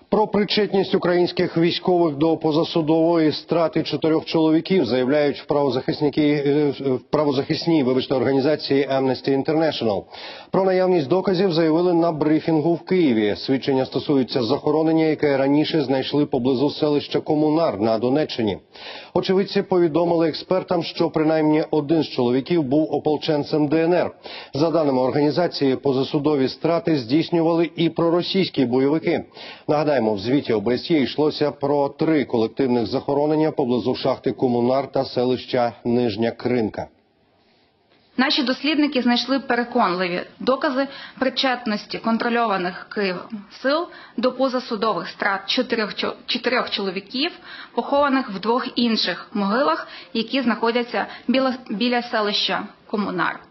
Про причетність українських військових до позасудової страти 4 чоловіків заявляють в правозахисній організації Amnesty International. Про наявність доказів заявили на брифінгу в Києві. Свідчення стосуються захоронення, яке раніше знайшли поблизу селища Комунар на Донеччині. Очевидці повідомили експертам, що принаймні один з чоловіків був ополченцем ДНР. За даними організації, позасудові страти здійснювали і проросійські бойовики. Нагадаємо, в звіті ОБСЄ йшлося про 3 колективних захоронення поблизу шахти Комунар та селища Нижня Кринка. Наші дослідники знайшли переконливі докази причетності контрольованих Києвом сил до позасудових страт 4 чоловіків, похованих в 2 інших могилах, які знаходяться біля селища Комунар.